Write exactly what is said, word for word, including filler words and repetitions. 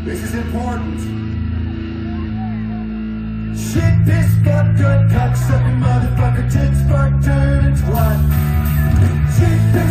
This is important. Shit, piss, fuck, good, cocksucking motherfucker, tits, fuck, turd, and twat. Shit, piss,